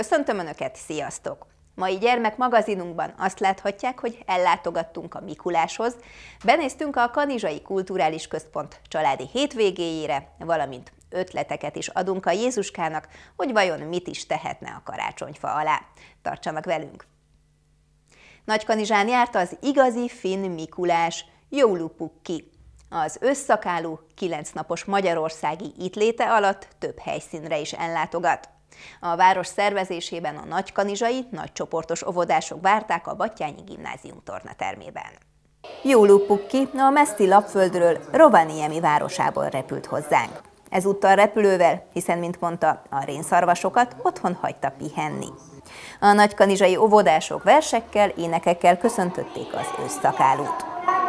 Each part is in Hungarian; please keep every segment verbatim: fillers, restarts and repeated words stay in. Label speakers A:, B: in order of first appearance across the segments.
A: Köszöntöm Önöket, sziasztok! Mai gyermekmagazinunkban azt láthatják, hogy ellátogattunk a Mikuláshoz, benéztünk a Kanizsai Kulturális Központ családi hétvégéjére, valamint ötleteket is adunk a Jézuskának, hogy vajon mit is tehetne a karácsonyfa alá. Tartsanak velünk! Nagykanizsán járt az igazi finn Mikulás, Joulu Pukki. Az ősszakálú, kilenc napos magyarországi itt léte alatt több helyszínre is ellátogat. A város szervezésében a nagykanizsai, nagycsoportos óvodások várták a Batthyány Gimnázium tornatermében. Joulu Pukki a messzi lapföldről, Rovaniemi városából repült hozzánk. Ezúttal repülővel, hiszen, mint mondta, a rénszarvasokat otthon hagyta pihenni. A nagykanizsai óvodások versekkel, énekekkel köszöntötték az ősszakálút.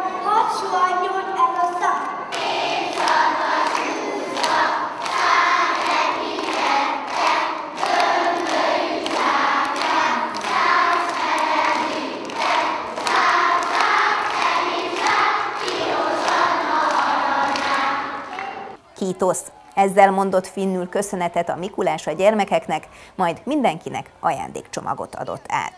A: Kítosz. Ezzel mondott finnül köszönetet a Mikulás a gyermekeknek, majd mindenkinek ajándékcsomagot adott át.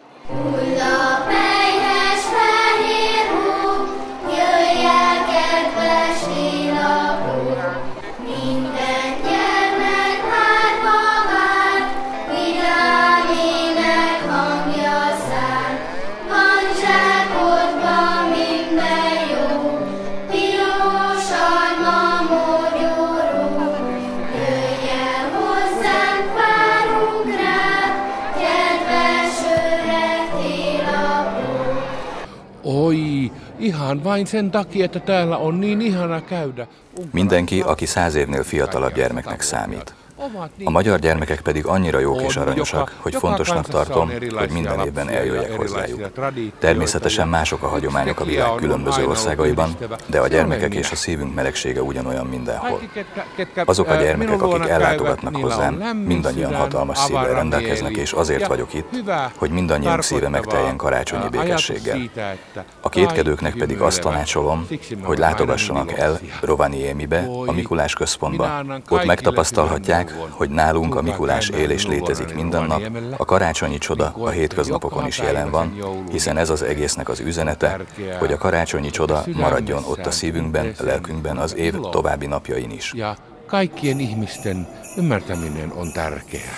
B: Oi, ihan vain sen takia, että täällä on niin ihana käydä.
C: Mindenki, aki száz évnél fiatalabb gyermeknek számít. A magyar gyermekek pedig annyira jók és aranyosak, hogy fontosnak tartom, hogy minden évben eljöjjek hozzájuk. Természetesen mások a hagyományok a világ különböző országaiban, de a gyermekek és a szívünk melegsége ugyanolyan mindenhol. Azok a gyermekek, akik ellátogatnak hozzám, mindannyian hatalmas szívvel rendelkeznek, és azért vagyok itt, hogy mindannyiunk szíve megteljen karácsonyi békességgel. A kétkedőknek pedig azt tanácsolom, hogy látogassanak el Rovaniemibe, a Mikulás központba. Ott megtapasztalhatják, hogy nálunk a Mikulás él és létezik minden nap, a karácsonyi csoda a hétköznapokon is jelen van, hiszen ez az egésznek az üzenete, hogy a karácsonyi csoda maradjon ott a szívünkben, lelkünkben az év további napjain is.
B: Ja kaikkien ihmisten ymmärtäminen on tärkeää.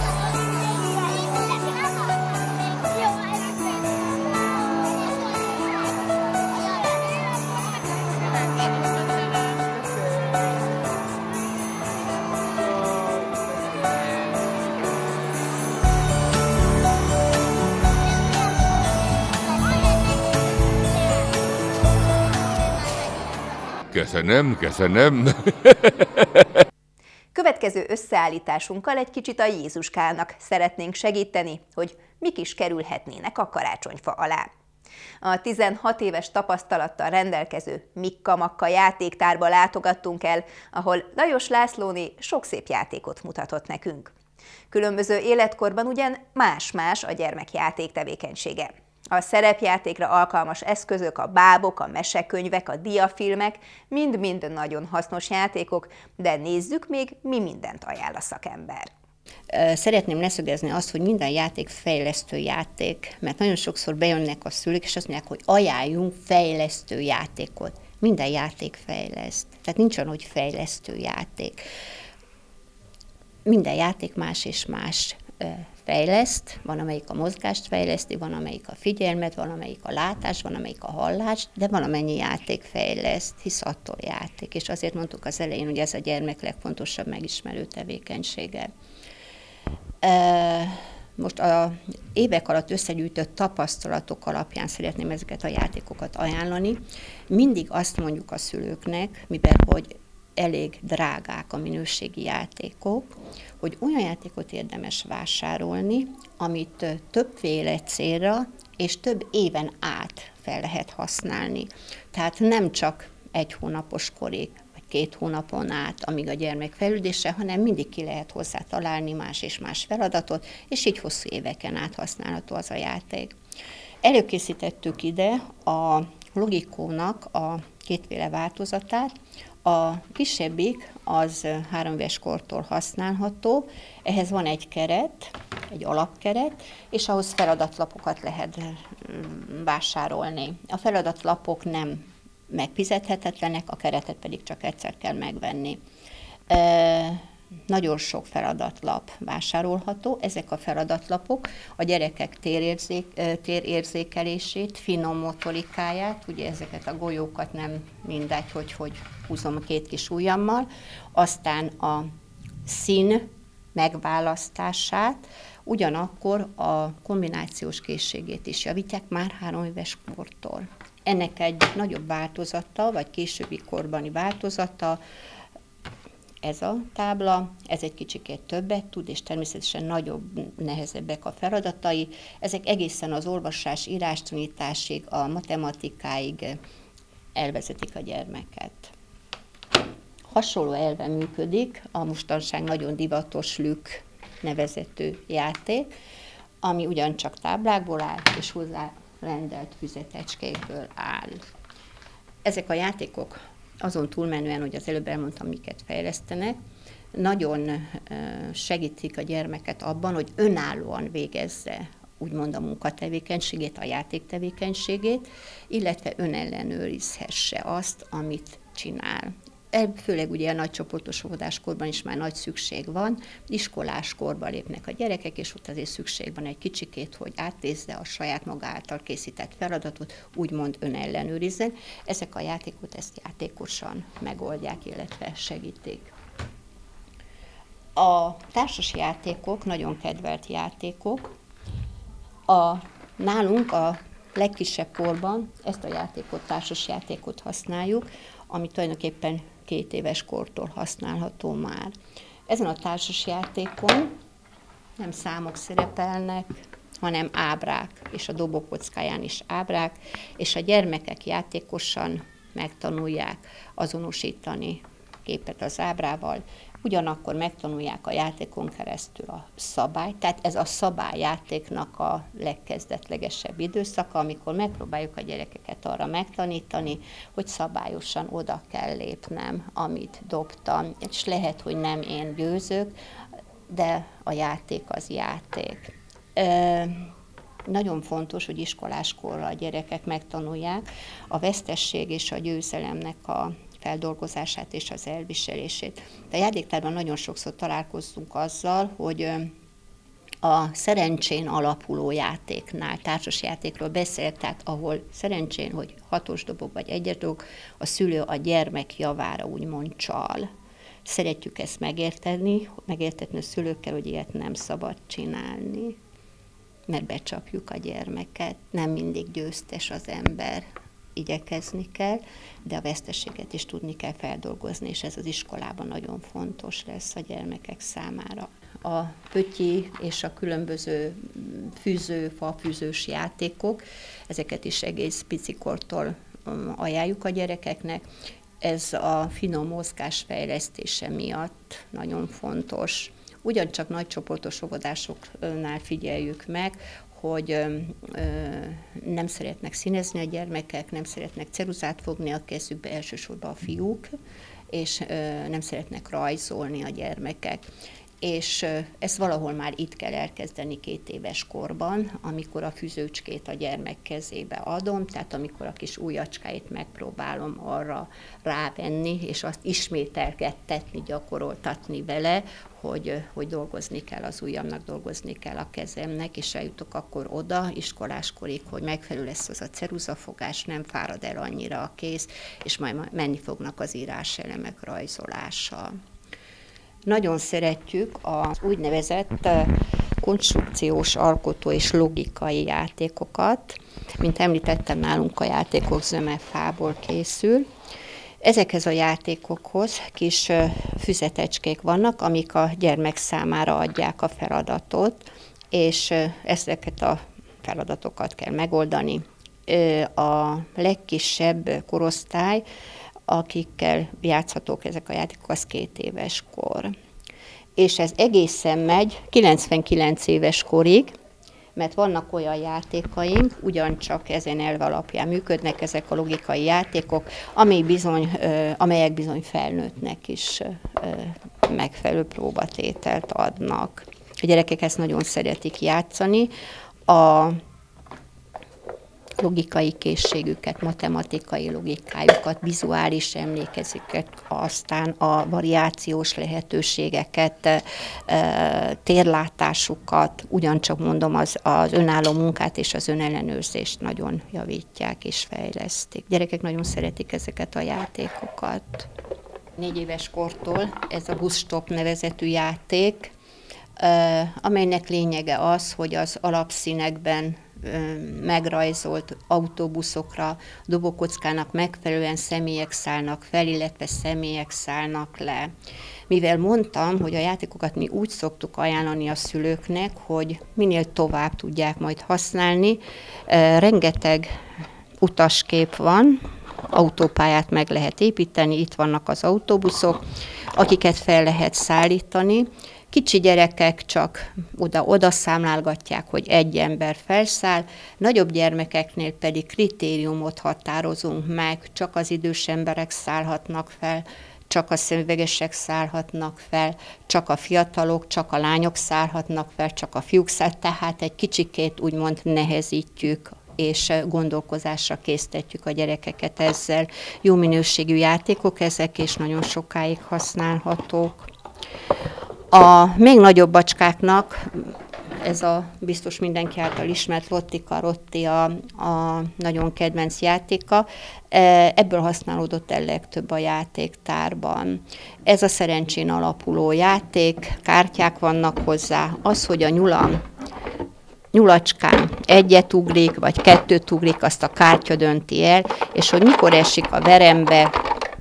B: Köszönöm, köszönöm.
A: Következő összeállításunkkal egy kicsit a Jézuskának szeretnénk segíteni, hogy mik is kerülhetnének a karácsonyfa alá. A tizenhat éves tapasztalattal rendelkező Mikka-Makka játéktárba látogattunk el, ahol Lajos Lászlóné sok szép játékot mutatott nekünk. Különböző életkorban ugyan más-más a gyermekjáték tevékenysége. A szerepjátékra alkalmas eszközök, a bábok, a mesekönyvek, a diafilmek mind-mind nagyon hasznos játékok, de nézzük még, mi mindent ajánl a szakember.
D: Szeretném leszögezni azt, hogy minden játék fejlesztő játék, mert nagyon sokszor bejönnek a szülők, és azt mondják, hogy ajánljunk fejlesztő játékot. Minden játék fejleszt, tehát nincs olyan, hogy fejlesztő játék. Minden játék más és más fejleszt, van amelyik a mozgást fejleszti, van amelyik a figyelmet, van amelyik a látást, van amelyik a hallást, de van amennyi játék fejleszt, hisz attól játék. És azért mondtuk az elején, hogy ez a gyermek legfontosabb megismerő tevékenysége. Most az évek alatt összegyűjtött tapasztalatok alapján szeretném ezeket a játékokat ajánlani. Mindig azt mondjuk a szülőknek, mivel hogy elég drágák a minőségi játékok, hogy olyan játékot érdemes vásárolni, amit többféle célra és több éven át fel lehet használni. Tehát nem csak egy hónapos korig, vagy két hónapon át, amíg a gyermek fejlődése, hanem mindig ki lehet hozzá találni más és más feladatot, és így hosszú éveken át használható az a játék. Előkészítettük ide a Logikónak a kétféle változatát, A kisebbik az három éves kortól használható, ehhez van egy keret, egy alapkeret, és ahhoz feladatlapokat lehet vásárolni. A feladatlapok nem megfizethetetlenek, a keretet pedig csak egyszer kell megvenni. E, nagyon sok feladatlap vásárolható, ezek a feladatlapok a gyerekek térérzék, térérzékelését, finom motorikáját, ugye ezeket a golyókat nem mindegy, hogy, hogy húzom a két kis ujjammal, aztán a szín megválasztását, ugyanakkor a kombinációs készségét is javítják már három éves kortól. Ennek egy nagyobb változata, vagy későbbi korbani változata, ez a tábla, ez egy kicsikét többet tud, és természetesen nagyobb, nehezebbek a feladatai. Ezek egészen az olvasás, írástanításig, a matematikáig elvezetik a gyermeket. Hasonló elven működik a mostanság nagyon divatos Lük nevezetű játék, ami ugyancsak táblákból áll, és hozzá rendelt füzetecskékből áll. Ezek a játékok azon túlmenően, hogy az előbb elmondtam, miket fejlesztenek, nagyon segítik a gyermeket abban, hogy önállóan végezze úgymond a munkatevékenységét, a játéktevékenységét, illetve önellenőrizhesse azt, amit csinál. Főleg ugye a nagycsoportos óvodáskorban is már nagy szükség van, iskoláskorban lépnek a gyerekek, és ott azért szükség van egy kicsikét, hogy átnézze a saját maga által készített feladatot, úgymond önellenőrizzen. Ezek a játékot ezt játékosan megoldják, illetve segítik. A társas játékok nagyon kedvelt játékok. A, nálunk a legkisebb korban ezt a játékot, társas játékot használjuk, ami tulajdonképpen két éves kortól használható már. Ezen a társas játékon nem számok szerepelnek, hanem ábrák, és a dobókockáján is ábrák, és a gyermekek játékosan megtanulják azonosítani képet az ábrával, ugyanakkor megtanulják a játékon keresztül a szabályt, tehát ez a szabályjátéknak a legkezdetlegesebb időszaka, amikor megpróbáljuk a gyerekeket arra megtanítani, hogy szabályosan oda kell lépnem, amit dobtam, és lehet, hogy nem én győzök, de a játék az játék. Ö, Nagyon fontos, hogy iskoláskorra a gyerekek megtanulják a vesztesség és a győzelemnek a feldolgozását és az elviselését. De a játéktárban nagyon sokszor találkoztunk azzal, hogy a szerencsén alapuló játéknál, társas játékról beszélek, tehát ahol szerencsén, hogy hatos dobok vagy egyes dobok, a szülő a gyermek javára úgymond csal. Szeretjük ezt megérteni, megértetni a szülőkkel, hogy ilyet nem szabad csinálni, mert becsapjuk a gyermeket, nem mindig győztes az ember. Igyekezni kell, de a veszteséget is tudni kell feldolgozni, és ez az iskolában nagyon fontos lesz a gyermekek számára. A pötyi és a különböző fűző, fafűzős játékok, ezeket is egész picikortól ajánljuk a gyerekeknek. Ez a finom mozgás fejlesztése miatt nagyon fontos. Ugyancsak nagycsoportos óvodásoknál figyeljük meg, hogy ö, ö, nem szeretnek színezni a gyermekek, nem szeretnek ceruzát fogni a kezükbe, elsősorban a fiúk, és ö, nem szeretnek rajzolni a gyermekek. És ö, ezt valahol már itt kell elkezdeni két éves korban, amikor a füzőcskét a gyermek kezébe adom, tehát amikor a kis ujjacskáit megpróbálom arra rávenni, és azt ismételgettetni, gyakoroltatni vele, hogy, hogy dolgozni kell az ujjamnak, dolgozni kell a kezemnek, és eljutok akkor oda iskoláskorig, hogy megfelelő lesz az a ceruzafogás, nem fárad el annyira a kéz, és majd menni fognak az íráselemek rajzolása. Nagyon szeretjük az úgynevezett konstrukciós, alkotó és logikai játékokat. Mint említettem, nálunk a játékok zömefából készül. Ezekhez a játékokhoz kis füzetecskék vannak, amik a gyermek számára adják a feladatot, és ezeket a feladatokat kell megoldani. A legkisebb korosztály, akikkel játszhatók ezek a játékok, az két éves kor. És ez egészen megy kilencvenkilenc éves korig, mert vannak olyan játékaink, ugyancsak ezen elv alapján működnek ezek a logikai játékok, amely bizony, amelyek bizony felnőttnek is megfelelő próbatételt adnak. A gyerekek ezt nagyon szeretik játszani. A logikai készségüket, matematikai logikájukat, vizuális emlékezőket, aztán a variációs lehetőségeket, térlátásukat, ugyancsak mondom, az, az önálló munkát és az önellenőrzést nagyon javítják és fejlesztik. Gyerekek nagyon szeretik ezeket a játékokat. Négy éves kortól ez a buszstop nevezetű játék, amelynek lényege az, hogy az alapszínekben megrajzolt autóbuszokra, dobókockának megfelelően személyek szállnak fel, illetve személyek szállnak le. Mivel mondtam, hogy a játékokat mi úgy szoktuk ajánlani a szülőknek, hogy minél tovább tudják majd használni, rengeteg utaskép van, autópályát meg lehet építeni, itt vannak az autóbuszok, akiket fel lehet szállítani. Kicsi gyerekek csak oda-oda számlálgatják, hogy egy ember felszáll, nagyobb gyermekeknél pedig kritériumot határozunk meg, csak az idős emberek szállhatnak fel, csak a szemüvegesek szállhatnak fel, csak a fiatalok, csak a lányok szállhatnak fel, csak a fiúk száll, tehát egy kicsikét úgymond nehezítjük és gondolkozásra késztetjük a gyerekeket ezzel. Jó minőségű játékok ezek, és nagyon sokáig használhatók. A még nagyobb bacskáknak, ez a biztos mindenki által ismert Lottika Rotti a, a nagyon kedvenc játéka, ebből használódott el legtöbb a játéktárban. Ez a szerencsén alapuló játék, kártyák vannak hozzá, az, hogy a nyulam, nyulacskán egyet ugrik, vagy kettőt ugrik, azt a kártya dönti el, és hogy mikor esik a verembe,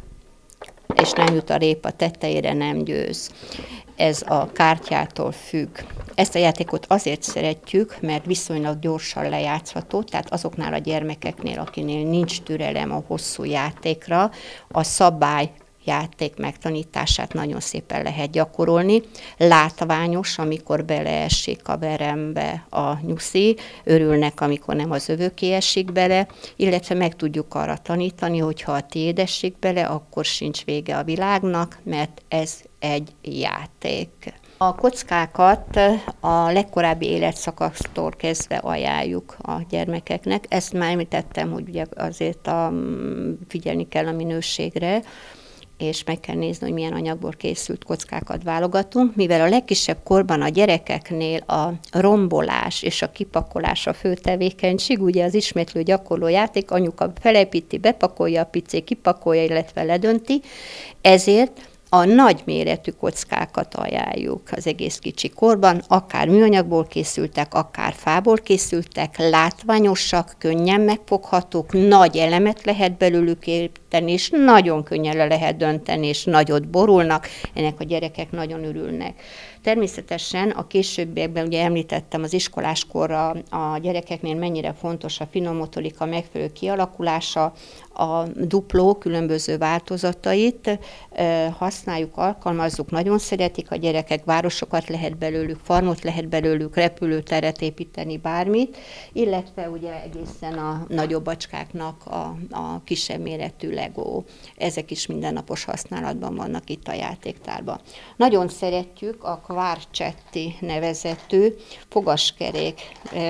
D: és nem jut a répa tetejére, nem győz. Ez a kártyától függ. Ezt a játékot azért szeretjük, mert viszonylag gyorsan lejátszható, tehát azoknál a gyermekeknél, akinél nincs türelem a hosszú játékra, a szabály játék megtanítását nagyon szépen lehet gyakorolni. Látványos, amikor beleesik a verembe a nyuszi, örülnek, amikor nem az övéké esik bele, illetve meg tudjuk arra tanítani, hogy ha a tiéd esik bele, akkor sincs vége a világnak, mert ez egy játék. A kockákat a legkorábbi életszakasztól kezdve ajánljuk a gyermekeknek. Ezt már említettem, hogy ugye azért a, figyelni kell a minőségre, és meg kell nézni, hogy milyen anyagból készült kockákat válogatunk, mivel a legkisebb korban a gyerekeknél a rombolás és a kipakolás a fő tevékenység, ugye az ismétlő gyakorló játék, anyuka felépíti, bepakolja, a pici kipakolja, illetve ledönti, ezért a nagy méretű kockákat ajánljuk az egész kicsi korban, akár műanyagból készültek, akár fából készültek, látványosak, könnyen megfoghatók, nagy elemet lehet belőlük építeni, és nagyon könnyen le lehet dönteni, és nagyot borulnak, ennek a gyerekek nagyon örülnek. Természetesen a későbbiekben, ugye említettem az iskoláskorra a gyerekeknél mennyire fontos a finom motorika megfelelő kialakulása, a dupló különböző változatait használjuk, alkalmazzuk, nagyon szeretik a gyerekek, városokat lehet belőlük, farmot lehet belőlük, repülőteret építeni, bármit, illetve ugye egészen a nagyobb bacskáknak a, a kisebb méretű Lego. Ezek is mindennapos használatban vannak itt a játéktárban. Nagyon szeretjük a Kvarcsetti nevezetű fogaskerék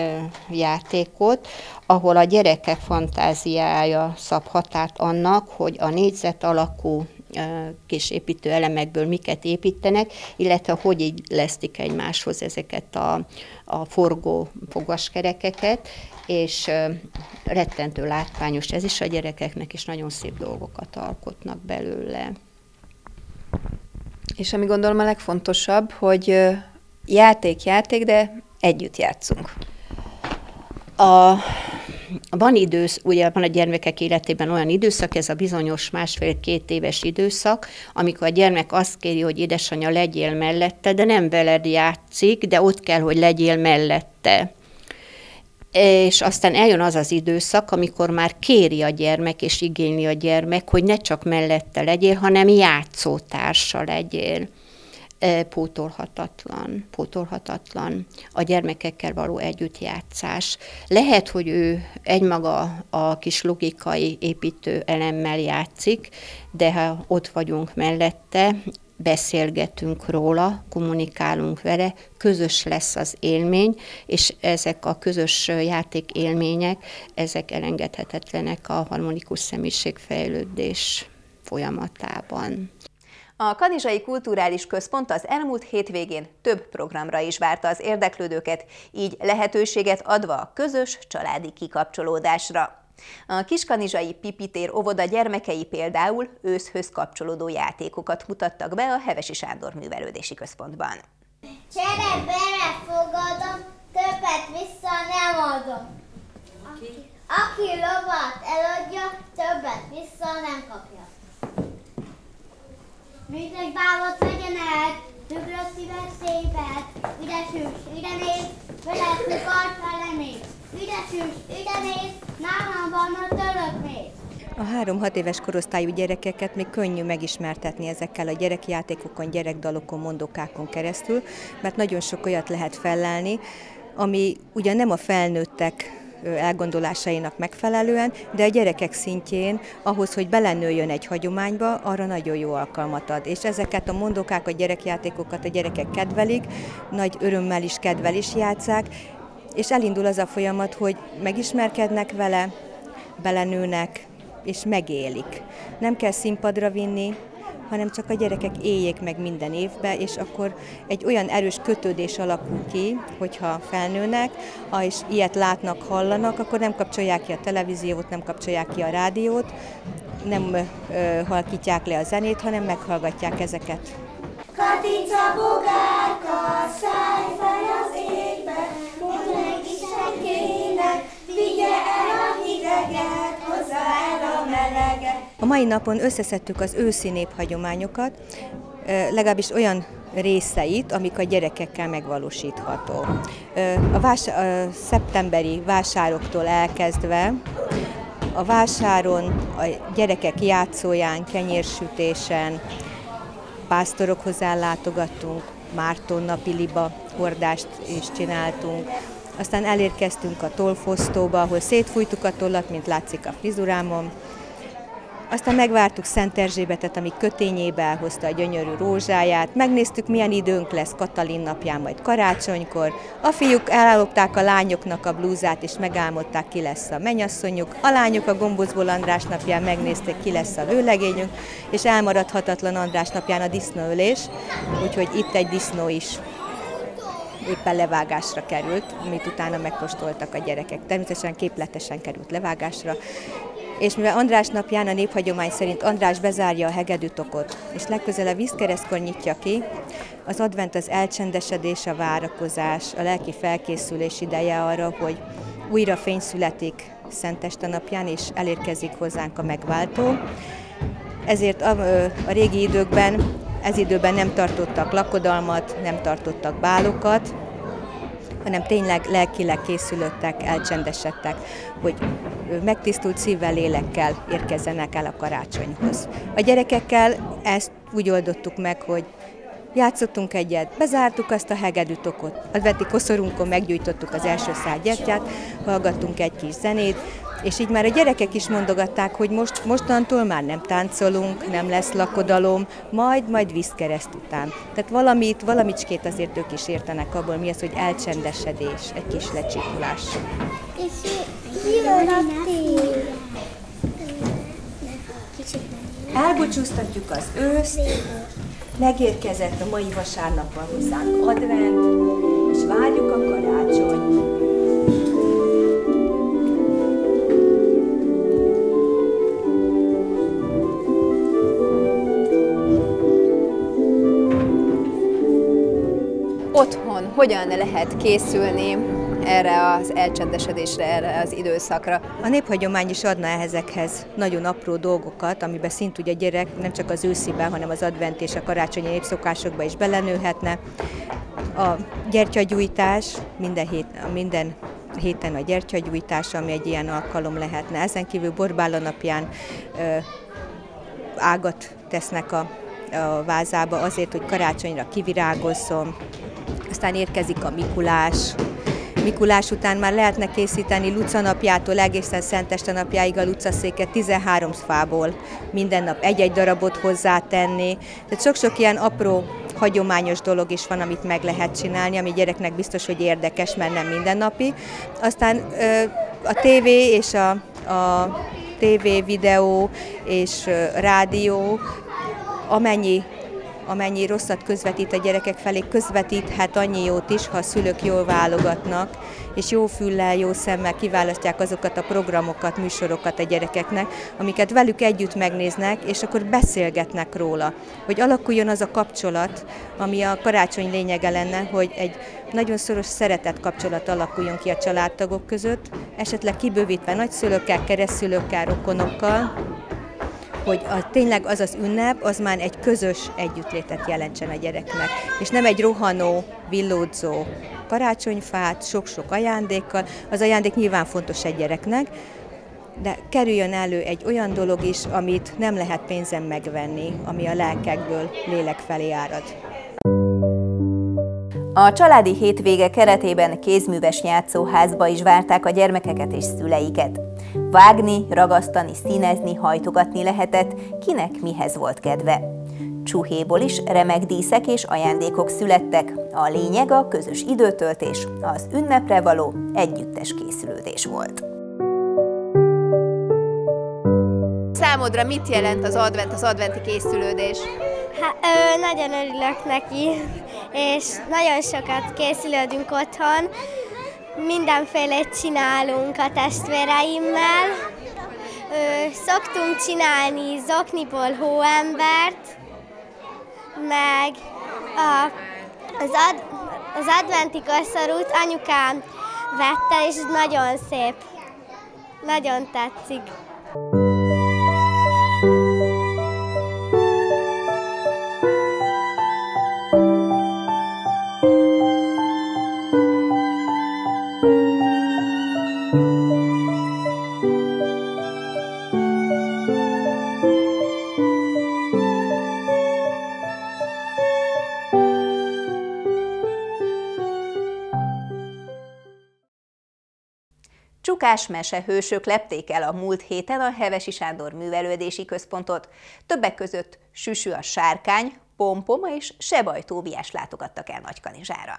D: játékot, ahol a gyerekek fantáziája szab határt annak, hogy a négyzet alakú kis építő elemekből miket építenek, illetve hogy így lesztik egymáshoz ezeket a, a forgó fogaskerekeket, és rettentő látványos ez is a gyerekeknek, és nagyon szép dolgokat alkotnak belőle.
A: És ami gondolom a legfontosabb, hogy játék-játék, de együtt játszunk.
D: A, van idősz, ugye van a gyermekek életében olyan időszak, ez a bizonyos másfél-két éves időszak, amikor a gyermek azt kéri, hogy édesanyja legyél mellette, de nem veled játszik, de ott kell, hogy legyél mellette. És aztán eljön az az időszak, amikor már kéri a gyermek, és igényli a gyermek, hogy ne csak mellette legyél, hanem játszótársa legyél. Pótolhatatlan, pótolhatatlan a gyermekekkel való együttjátszás. Lehet, hogy ő egymaga a kis logikai építő elemmel játszik, de ha ott vagyunk mellette, beszélgetünk róla, kommunikálunk vele, közös lesz az élmény, és ezek a közös játékélmények, ezek elengedhetetlenek a harmonikus személyiségfejlődés folyamatában.
A: A Kanizsai Kulturális Központ az elmúlt hétvégén több programra is várta az érdeklődőket, így lehetőséget adva a közös családi kikapcsolódásra. A Kiskanizsai Pipitér óvoda gyermekei például őszhöz kapcsolódó játékokat mutattak be a Hevesi Sándor Művelődési Központban.
E: Csere belefogadom, többet vissza nem adom. Aki, aki lovat eladja, többet vissza nem kapja. Műzeg bálot vegyen el, tükröt szíves szépet, üdes hűs, üde néz, vele szukart vele mész. Üdes hűs, üde néz, nálam van a török mész.
F: A három-hat éves korosztályú gyerekeket még könnyű megismertetni ezekkel a gyerekjátékokon, gyerekdalokon, mondókákon keresztül, mert nagyon sok olyat lehet fellelni, ami ugyan nem a felnőttek elgondolásainak megfelelően, de a gyerekek szintjén ahhoz, hogy belenőjön egy hagyományba, arra nagyon jó alkalmat ad. És ezeket a mondókákat, gyerekjátékokat a gyerekek kedvelik, nagy örömmel is kedvel is játsszák, és elindul az a folyamat, hogy megismerkednek vele, belenőnek, és megélik. Nem kell színpadra vinni, hanem csak a gyerekek éljék meg minden évben, és akkor egy olyan erős kötődés alakul ki, hogyha felnőnek, és ilyet látnak, hallanak, akkor nem kapcsolják ki a televíziót, nem kapcsolják ki a rádiót, nem ö, halkítják le a zenét, hanem meghallgatják ezeket.
E: Katica bogárka, szállj az égbe, mondd meg Istenkének, vigye el a hideget, hozza el a meleget.
F: A mai napon összeszedtük az őszi néphagyományokat, legalábbis olyan részeit, amik a gyerekekkel megvalósítható. A, vás- a szeptemberi vásároktól elkezdve a vásáron, a gyerekek játszóján, kenyérsütésen, pásztorokhoz ellátogattunk, Márton napi liba hordást is csináltunk, aztán elérkeztünk a tollfosztóba, ahol szétfújtuk a tollat, mint látszik a frizurámon. Aztán megvártuk Szent Erzsébetet, ami kötényébe elhozta a gyönyörű rózsáját. Megnéztük, milyen időnk lesz Katalin napján, majd karácsonykor. A fiúk ellopták a lányoknak a blúzát, és megálmodták, ki lesz a mennyasszonyuk. A lányok a Gombócból András napján megnézték, ki lesz a vőlegényünk, és elmaradhatatlan András napján a disznóölés, úgyhogy itt egy disznó is éppen levágásra került, amit utána megkóstoltak a gyerekek. Természetesen képletesen került levágásra. És mivel András napján a néphagyomány szerint András bezárja a hegedűtokot, és legközelebb vízkeresztkor nyitja ki, az advent az elcsendesedés, a várakozás, a lelki felkészülés ideje arra, hogy újra fény születik Szenteste napján, és elérkezik hozzánk a megváltó. Ezért a, a régi időkben, ez időben nem tartottak lakodalmat, nem tartottak bálokat, hanem tényleg lelkileg készülöttek, elcsendesedtek, hogy megtisztult szívvel, lélekkel érkezzenek el a karácsonyhoz. A gyerekekkel ezt úgy oldottuk meg, hogy játszottunk egyet, bezártuk azt a hegedűtokot, adventi koszorunkon meggyújtottuk az első szál gyertyát, hallgattunk egy kis zenét, és így már a gyerekek is mondogatták, hogy most, mostantól már nem táncolunk, nem lesz lakodalom, majd, majd vízkereszt után. Tehát valamit, valamicskét azért ők is értenek abból, mi az, hogy elcsendesedés, egy kis lecsikulás.
E: És jön a tél.
F: Elbúcsúztatjuk az őszt, megérkezett a mai vasárnappal hozzánk advent, és várjuk a karácsonyt.
A: Otthon hogyan lehet készülni erre az elcsendesedésre, erre az időszakra?
F: A néphagyomány is adna ezekhez nagyon apró dolgokat, amiben szintúgy a gyerek nem csak az ősziben, hanem az advent és a karácsonyi népszokásokba is belenőhetne. A gyertyagyújtás, minden, hét, minden héten a gyertyagyújtás, ami egy ilyen alkalom lehetne. Ezen kívül Borbála napján ö, ágat tesznek a a vázába azért, hogy karácsonyra kivirágozzon. Aztán érkezik a Mikulás. Mikulás után már lehetne készíteni Luca napjától egészen Szenteste napjáig a lucaszéket tizenhárom fából, minden nap egy-egy darabot hozzátenni. Tehát sok-sok ilyen apró, hagyományos dolog is van, amit meg lehet csinálni, ami gyereknek biztos, hogy érdekes, mert nem mindennapi. Aztán a tévé és a, a tévé, videó és rádió, amennyi amennyi rosszat közvetít a gyerekek felé, közvetíthet annyi jót is, ha a szülők jól válogatnak, és jó füllel, jó szemmel kiválasztják azokat a programokat, műsorokat a gyerekeknek, amiket velük együtt megnéznek, és akkor beszélgetnek róla, hogy alakuljon az a kapcsolat, ami a karácsony lényege lenne, hogy egy nagyon szoros szeretett kapcsolat alakuljon ki a családtagok között, esetleg kibővítve nagyszülőkkel, keresztszülőkkel, rokonokkal, hogy a, tényleg az az ünnep, az már egy közös együttlétet jelentsen a gyereknek, és nem egy rohanó, villódzó karácsonyfát, sok-sok ajándékkal. Az ajándék nyilván fontos egy gyereknek, de kerüljön elő egy olyan dolog is, amit nem lehet pénzen megvenni, ami a lelkekből lélek felé árad.
A: A családi hétvége keretében kézműves játszóházba is várták a gyermekeket és szüleiket. Vágni, ragasztani, színezni, hajtogatni lehetett, kinek mihez volt kedve. Csuhéból is remek díszek és ajándékok születtek, a lényeg a közös időtöltés, az ünnepre való együttes készülődés volt. Számodra mit jelent az advent, az adventi készülődés?
G: Hát, ö, nagyon örülök neki, és nagyon sokat készülődünk otthon. Mindenfélét csinálunk a testvéreimmel. Ö, szoktunk csinálni zokniból hóembert, meg a, az, ad, az adventi koszorút anyukám vette, és nagyon szép. Nagyon tetszik.
A: Csukás mesehősök lepték el a múlt héten a Hevesi Sándor Művelődési Központot. Többek között Süsü a sárkány, Pompoma és Sebaj Tóbiás látogattak el Nagykanizsára.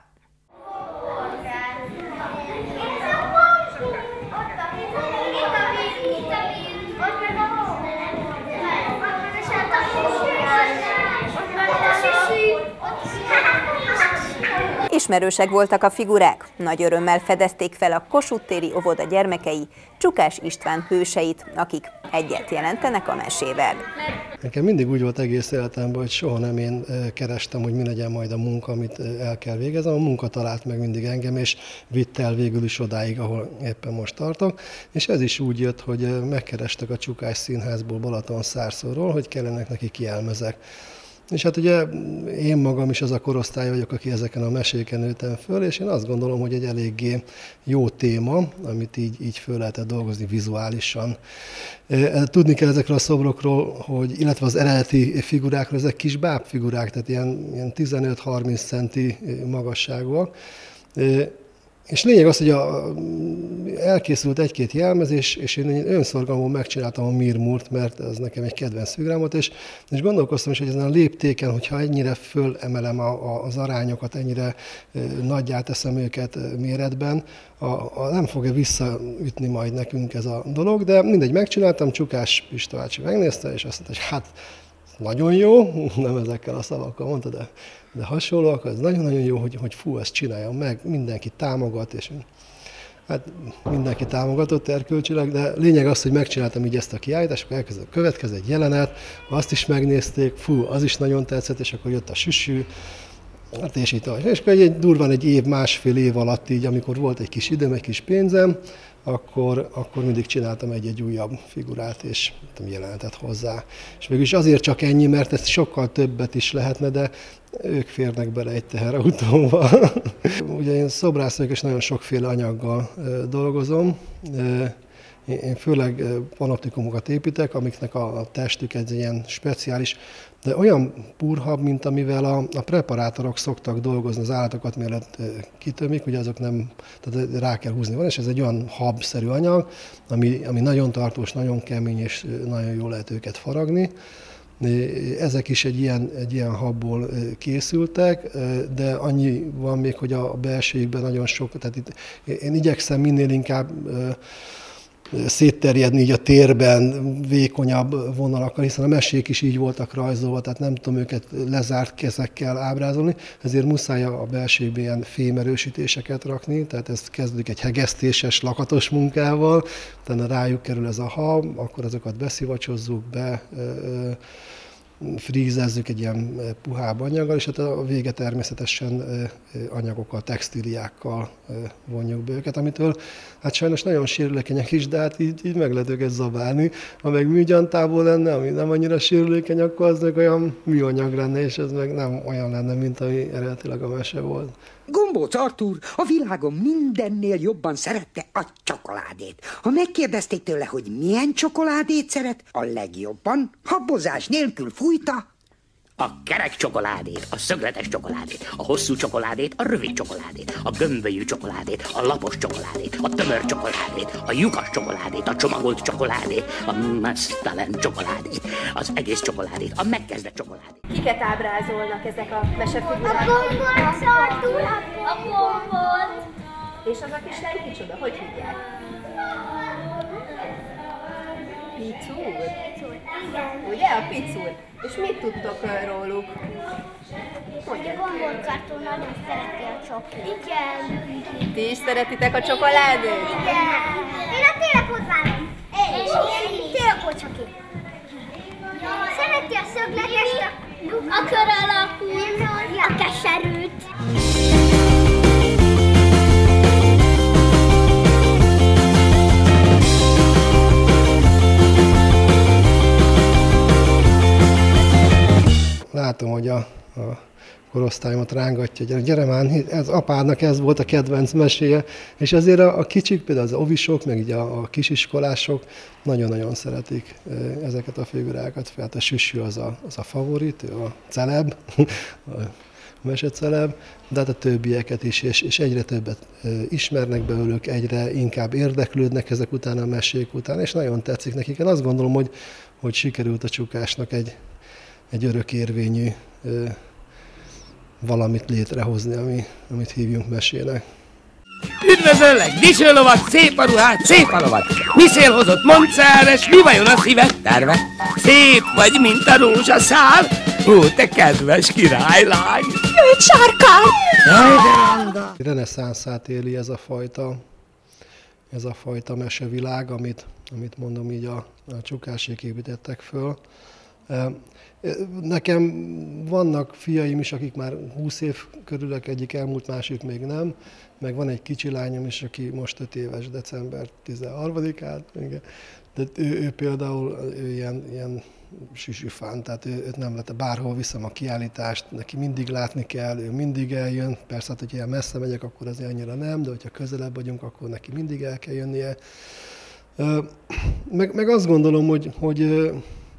A: Ismerősek voltak a figurák, nagy örömmel fedezték fel a Kossuth téri óvoda gyermekei Csukás István hőseit, akik egyet jelentenek a mesével.
H: Nekem mindig úgy volt egész életemben, hogy soha nem én kerestem, hogy mi legyen majd a munka, amit el kell végeznem. A munka talált meg mindig engem, és vitt el végül is odáig, ahol éppen most tartok. És ez is úgy jött, hogy megkerestek a Csukás Színházból Balatonszárszóról, hogy kellenek neki kielmezek. És hát ugye én magam is az a korosztály vagyok, aki ezeken a meséken nőttem föl, és én azt gondolom, hogy egy eléggé jó téma, amit így, így föl lehetett dolgozni vizuálisan. Tudni kell ezekről a szobrokról, hogy, illetve az eredeti figurákról, ezek kis bábfigurák, tehát ilyen, ilyen tizenöt-harminc centi magasságúak. És lényeg az, hogy a, elkészült egy-két jelmez, és, és én önszorgalmon megcsináltam a Mirmurt, mert ez nekem egy kedvenc figurám volt, és, és gondolkoztam is, hogy ezen a léptéken, hogyha ennyire fölemelem a, a, az arányokat, ennyire e, nagyjá teszem őket méretben, a, a, nem fogja visszaütni majd nekünk ez a dolog, de mindegy, megcsináltam, Csukás Pista bácsi megnézte, és azt mondta, hogy hát nagyon jó, nem ezekkel a szavakkal mondta, de, de hasonlóak, ez nagyon-nagyon jó, hogy, hogy fú, ezt csináljam meg, mindenki támogat, és hát mindenki támogatott erkölcsileg, de lényeg az, hogy megcsináltam így ezt a kiállítást, akkor elkezdett következő egy jelenet, azt is megnézték, fú, az is nagyon tetszett, és akkor jött a Süsü, hát és így tovább. És akkor egy durván egy év, másfél év alatt így, amikor volt egy kis időm, egy kis pénzem, akkor, akkor mindig csináltam egy-egy újabb figurát, és tudom, jelenetet hozzá. És mégis azért csak ennyi, mert ez sokkal többet is lehetne, de ők férnek bele egy teherautóba. Ugye én szobrász vagyok, és nagyon sokféle anyaggal dolgozom. Én főleg panoptikumokat építek, amiknek a testük egy ilyen speciális, de olyan púrhab, mint amivel a, a preparátorok szoktak dolgozni az állatokat, mielőtt kitömik, ugye azok nem, tehát rá kell húzni van, és ez egy olyan habszerű anyag, ami, ami nagyon tartós, nagyon kemény, és nagyon jól lehet őket faragni. Ezek is egy ilyen, egy ilyen habból készültek, de annyi van még, hogy a belsejükben nagyon sok, tehát itt én igyekszem minél inkább szétterjedni így a térben vékonyabb vonalakkal, hiszen a mesék is így voltak rajzolva, tehát nem tudom őket lezárt kezekkel ábrázolni, ezért muszáj a belsejükben ilyen fémerősítéseket rakni, tehát ez kezdődik egy hegesztéses, lakatos munkával, utána rájuk kerül ez a hab, akkor azokat beszivacsozzuk be, frízezzük egy ilyen puhább anyaggal, és hát a vége természetesen anyagokkal, textíliákkal vonjuk be őket, amitől hát sajnos nagyon sérülékenyek is, de hát így, így meg lehet őket zabálni. Ha meg műgyantából lenne, ami nem annyira sérülékeny, akkor az meg olyan műanyag lenne, és ez meg nem olyan lenne, mint ami eredetileg a mese volt.
I: Gombóc Artúr a világon mindennél jobban szerette a csokoládét. Ha megkérdezték tőle, hogy milyen csokoládét szeret, a legjobban, habozás nélkül fújta.
J: A kerek csokoládét, a szögletes csokoládét, a hosszú csokoládét, a rövid csokoládét, a gömbölyű csokoládét, a lapos csokoládét, a tömör csokoládét, a lyukas csokoládét, a csomagolt csokoládét, a mesztelen csokoládét, az egész csokoládét, a megkezdett csokoládét.
A: Kiket ábrázolnak ezek a mesefigurák?
E: A gombóc, Artúr, a gombóc.
A: És az a kislány kicsoda? Hogy hívják? Picúr?
E: Igen.
A: Ugye, a Picúr? És mit tudtok róluk?
E: Hogy a gombóc Artúr nagyon szereti a csokit. Igen.
A: Ti is szeretitek a csokoládét?
E: Igen. Én a télapot várom. És én télapot csoki. Szereti a szögletest, a kör alakú, a keserűt.
H: Látom, hogy a, a korosztályomat rángatja, gyere, gyere már, ez, apádnak ez volt a kedvenc meséje, és azért a, a kicsik, például az ovisok, meg így a, a kisiskolások nagyon-nagyon szeretik ezeket a figurákat, tehát a Süssű az a, az a favorit, ő a celeb, a meseceleb, de hát a többieket is, és, és egyre többet ismernek belőlük, egyre inkább érdeklődnek ezek után a mesék után, és nagyon tetszik nekik. Én azt gondolom, hogy, hogy sikerült a Csukásnak egy egy örökérvényű ö, valamit létrehozni, ami, amit hívjunk mesének.
K: Üdvözöllek, dicső lovat, szép a ruhát, szép a lovat! Mi szél hozott, mondd szeres, mi vajon a szíved terve? Szép vagy, mint a rózsaszál, ó, te kedves királylány!
G: Őt sarkal!
H: Reneszánszát éli ez a fajta, ez a fajta mesevilág, amit, amit mondom így a, a Csukásék építettek föl. Nekem vannak fiaim is, akik már húsz év körülök, egyik elmúlt, másik még nem, meg van egy kicsi lányom is, aki most öt éves, december tizenharmadikán. De ő, ő például ő ilyen, ilyen süsüfán, tehát ő, őt nem lehet, bárhol viszem a kiállítást, neki mindig látni kell, ő mindig eljön. Persze, hát, hogyha ilyen messze megyek, akkor azért annyira nem, de hogyha közelebb vagyunk, akkor neki mindig el kell jönnie. Meg, meg azt gondolom, hogy, hogy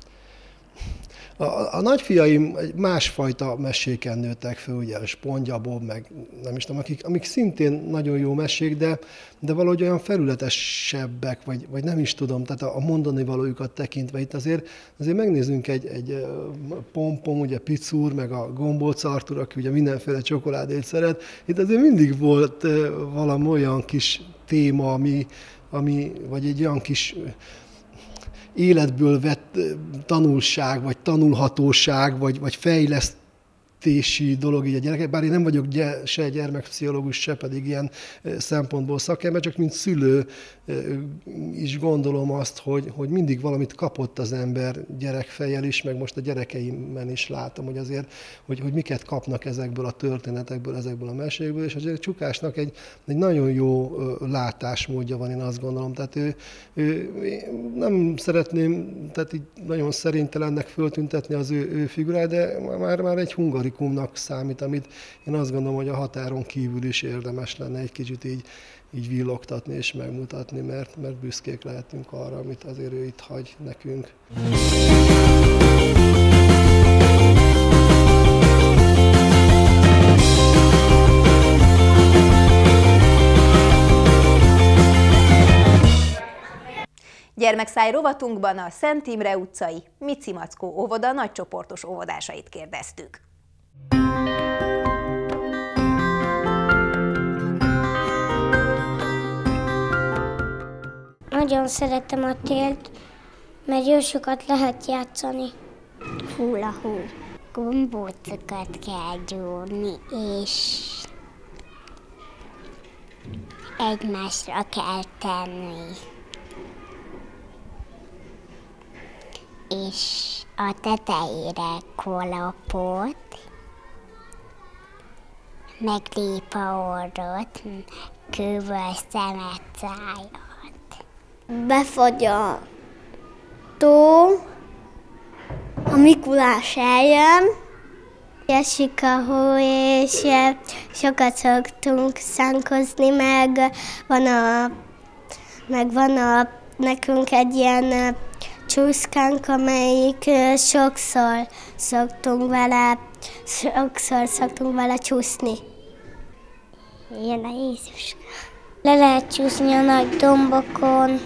H: A, a nagyfiaim egy másfajta meséken nőttek föl, ugye a Spongya Bob, meg nem is tudom, akik, amik szintén nagyon jó mesék, de, de valahogy olyan felületesebbek, vagy, vagy nem is tudom, tehát a, a mondani valójukat tekintve itt azért, azért megnézzünk egy, egy Pompom, ugye Picúr, meg a Gombóc Artúr, aki ugye mindenféle csokoládét szeret. Itt azért mindig volt valami olyan kis téma, ami, ami vagy egy olyan kis életből vett tanulság, vagy tanulhatóság, vagy, vagy fejlesztési dolog így a gyerekek. Bár én nem vagyok gy- se gyermekpszichológus, se pedig ilyen szempontból szakember, csak mint szülő is gondolom azt, hogy, hogy mindig valamit kapott az ember gyerekfejjel is, meg most a gyerekeimben is látom, hogy azért, hogy, hogy miket kapnak ezekből a történetekből, ezekből a mesékből, és azért Csukásnak egy, egy nagyon jó látásmódja van, én azt gondolom. Tehát ő, ő nem szeretném, tehát így nagyon szerintelennek föltüntetni az ő, ő figuráját, de már, már egy hungarikumnak számít, amit én azt gondolom, hogy a határon kívül is érdemes lenne egy kicsit így így villogtatni és megmutatni, mert, mert büszkék lehetünk arra, amit azért ő itt hagy nekünk.
A: Gyermekszáj rovatunkban a Szent Imre utcai Mici Mackó óvoda nagycsoportos óvodásait kérdeztük.
L: Nagyon szeretem a télt, mert jó sokat lehet játszani.
G: Hula-hú. Gombócokat kell gyúrni, és egymásra kell tenni. És a tetejére kolapot, meg lípaorrot, kőből szemet, szájat.
L: Befagy a tó, a Mikulás eljön, esik a hó, és sokat szoktunk szánkozni, meg van a, meg van a nekünk egy ilyen csúszkánk, amelyik sokszor szoktunk vele, sokszor szoktunk vele csúszni.
G: Jön a Jézuska.
L: Le lehet csúszni a nagy dombokon,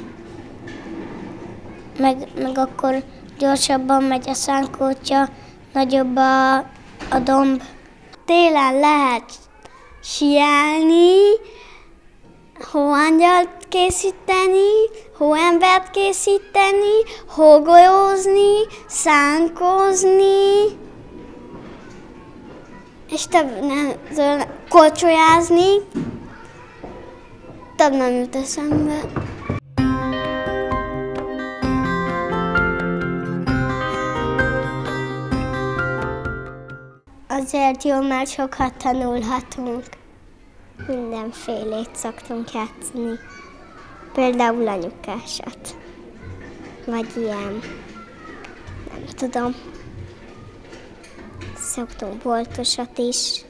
L: meg, meg akkor gyorsabban megy a szánkótja, nagyobb a, a domb.
G: Télen lehet sielni, hóangyalt készíteni, hóembert készíteni, hógolyózni, szánkozni, és több nem, korcsolyázni. Több nem jut eszembe.
L: Azért jó, mert sokat tanulhatunk.
G: Mindenfélét szoktunk játszani. Például anyukásat. Vagy ilyen, nem tudom. Szoktunk boltosat is.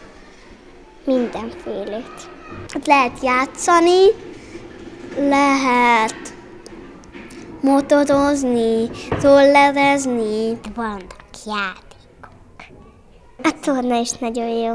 G: Mindenfélét. Hát lehet játszani, lehet motorozni, rollerezni. Vannak játékok. A torna is nagyon jó.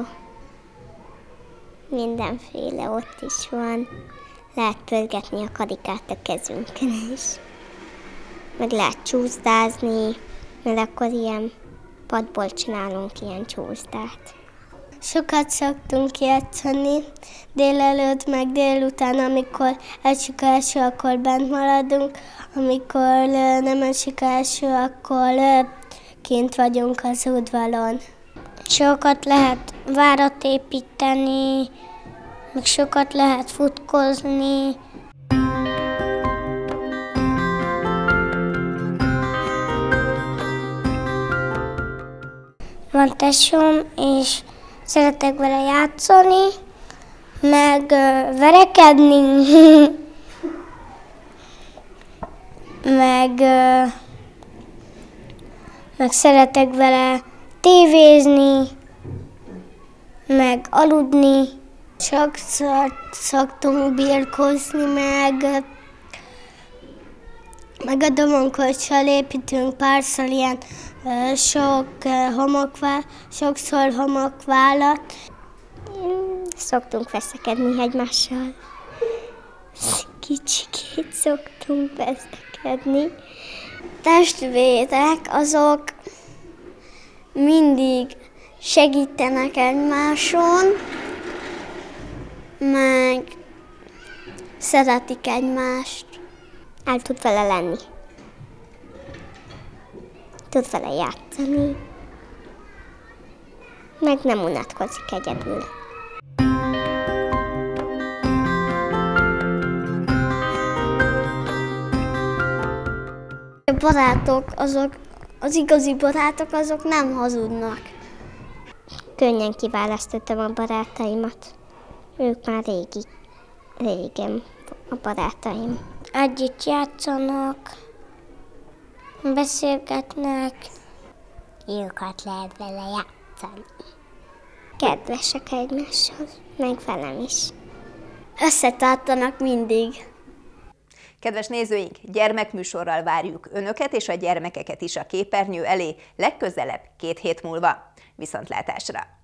G: Mindenféle ott is van. Lehet pörgetni a karikát a kezünkön is. Meg lehet csúszdázni, mert akkor ilyen padból csinálunk ilyen csúszdát.
L: Sokat szoktunk játszani, délelőtt meg délután, amikor esik a eső, akkor bent maradunk, amikor nem esik a eső, akkor kint vagyunk az udvaron. Sokat lehet várat építeni, meg sokat lehet futkozni. Van tesóm, és szeretek vele játszani, meg uh, verekedni, meg, uh, meg szeretek vele tévézni, meg aludni. Sokszor szoktunk birkózni, meg, meg a domonkossal építünk párszor ilyen uh, sok uh, homokvál, sokszor homokválat.
G: Szoktunk veszekedni egymással. Kicsikét szoktunk veszekedni. Testvérek azok mindig segítenek egymáson, meg szeretik egymást. El tud vele lenni. Tud vele játszani. Meg nem unatkozik egyedül.
L: A barátok, azok, az igazi barátok, azok nem hazudnak.
G: Könnyen kiválasztottam a barátaimat. Ők már régi, régen a barátaim.
L: Együtt játszanak, beszélgetnek.
G: Jókat lehet vele játszani. Kedvesek egymással, meg velem is.
L: Összetartanak mindig.
A: Kedves nézőink, gyermekműsorral várjuk Önöket és a gyermekeket is a képernyő elé legközelebb két hét múlva. Viszontlátásra!